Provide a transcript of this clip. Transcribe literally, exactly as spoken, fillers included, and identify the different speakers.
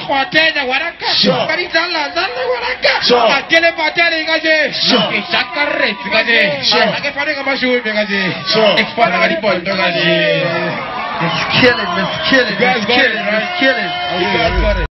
Speaker 1: Khotena waraka. Kari dalla dalla waraka. Akele patele gaje. Shakare gaje. Ake pare kama shuwe gaje. Export gari polto gaje.
Speaker 2: It's killing, it's killing, it's killing, it's killing.